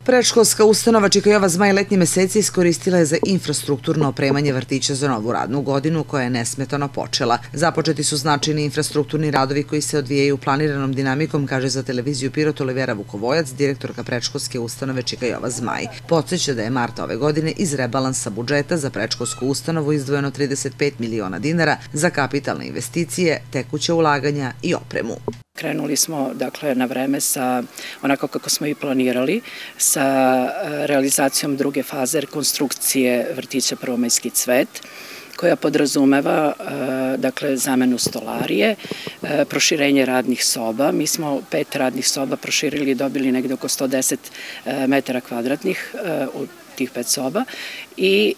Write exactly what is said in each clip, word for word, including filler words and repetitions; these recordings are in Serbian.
Predškolska ustanova Čika Zmaj letnji meseci iskoristila je za infrastrukturno opremanje vrtića za novu radnu godinu koja je nesmetano počela. Započeti su značajni infrastrukturni radovi koji se odvijaju planiranom dinamikom, kaže za televiziju Pirot Olivera Vukovojac, direktorka predškolske ustanove Čika Zmaj. Podseća da je marta ove godine iz rebalansa budžeta za predškolsku ustanovu izdvojeno trideset pet miliona dinara za kapitalne investicije, tekuće ulaganja i opremu. Krenuli smo dakle na vreme sa onako kako smo i planirali, sa realizacijom druge faze rekonstrukcije vrtića Prvomajski cvet, koja podrazumeva dakle zamenu stolarije, proširenje radnih soba. Mi smo pet radnih soba proširili i dobili negde oko sto deset metara kvadratnih u tih pet soba i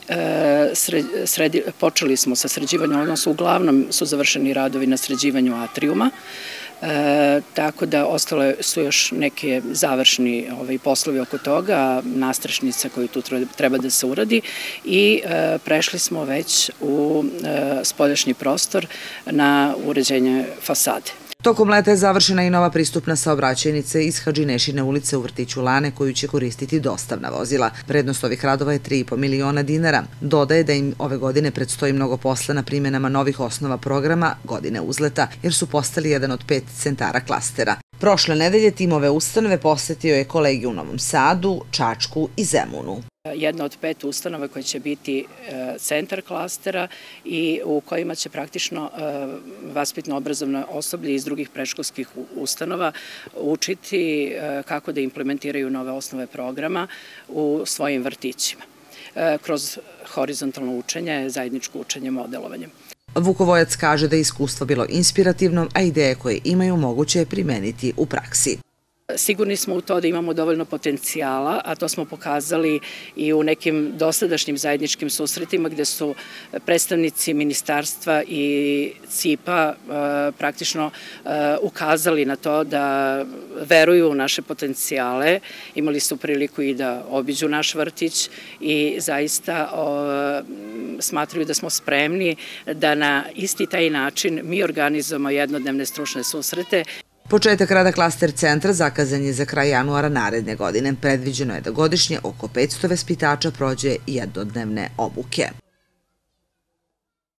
počeli smo sa sređivanjem, odnosno uglavnom su završeni radovi na sređivanju atrijuma, tako da ostale su još neke završni poslovi oko toga, nastrešnica koju tu treba da se uradi i prešli smo već u spoljašnji prostor na uređenje fasade. Tokom leta je završena i nova pristupna saobraćajnica iz Hadžinešine ulice u vrtiću Lane koju će koristiti dostavna vozila. Vrednost ovih radova je tri i po miliona dinara. Dodaje da im ove godine predstoji mnogo posla na primjenama novih osnova programa Godine uzleta, jer su postali jedan od pet centara klastera. Prošle nedelje tim ove ustanove posetio je kolegi u Novom Sadu, Čačku i Zemunu. Jedna od pet ustanova koja će biti centar klastera i u kojima će praktično vaspitno-obrazovno osoblje iz drugih predškolskih ustanova učiti kako da implementiraju nove osnove programa u svojim vrtićima kroz horizontalno učenje, zajedničko učenje modelovanjem. Vukovojac kaže da je iskustvo bilo inspirativno, a ideje koje imaju moguće je primeniti u praksi. Sigurni smo u to da imamo dovoljno potencijala, a to smo pokazali i u nekim dosadašnjim zajedničkim susretima gde su predstavnici ministarstva i C I P-a praktično ukazali na to da veruju u naše potencijale. Imali su priliku i da obiđu naš vrtić i zaista smatraju da smo spremni da na isti taj način mi organizujemo jednodnevne stručne susrete. Početak rada klaster centra zakazan je za kraj januara naredne godine. Predviđeno je da godišnje oko petsto vaspitača prođe jednodnevne obuke.